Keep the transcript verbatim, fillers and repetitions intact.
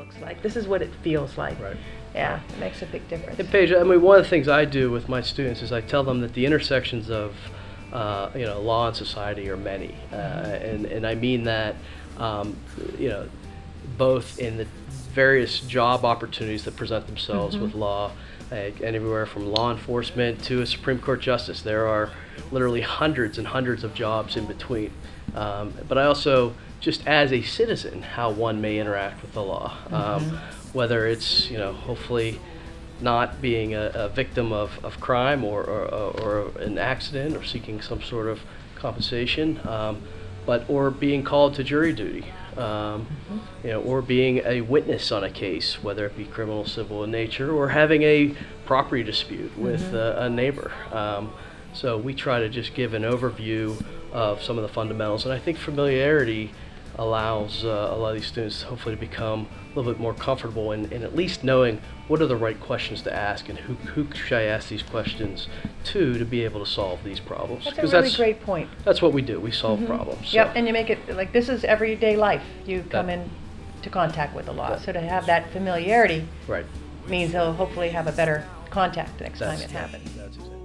looks like. This is what it feels like. Right. Yeah, it makes a big difference. And Paige, I mean, one of the things I do with my students is I tell them that the intersections of, uh, you know, law and society are many, uh, and and I mean that, um, you know, both in the various job opportunities that present themselves mm-hmm. with law, uh, anywhere from law enforcement to a Supreme Court justice. There are literally hundreds and hundreds of jobs in between. Um, but I also, just as a citizen, how one may interact with the law. Mm-hmm. Um, whether it's, you know, hopefully not being a, a victim of, of crime or, or, or an accident or seeking some sort of compensation, um, but or being called to jury duty, um, mm-hmm. you know, or being a witness on a case, whether it be criminal, civil in nature, or having a property dispute with mm-hmm. a, a neighbor. Um, so we try to just give an overview of some of the fundamentals, and I think familiarity allows uh, a lot of these students hopefully to become a little bit more comfortable in, in at least knowing what are the right questions to ask and who, who should I ask these questions to to be able to solve these problems. That's a really that's, great point. That's what we do. We solve mm-hmm. problems. So. Yep, and you make it like this is everyday life. You come that, in to contact with the law. That, so to have that familiarity right. means they'll hopefully have a better contact next that's, time it happens. That's exactly.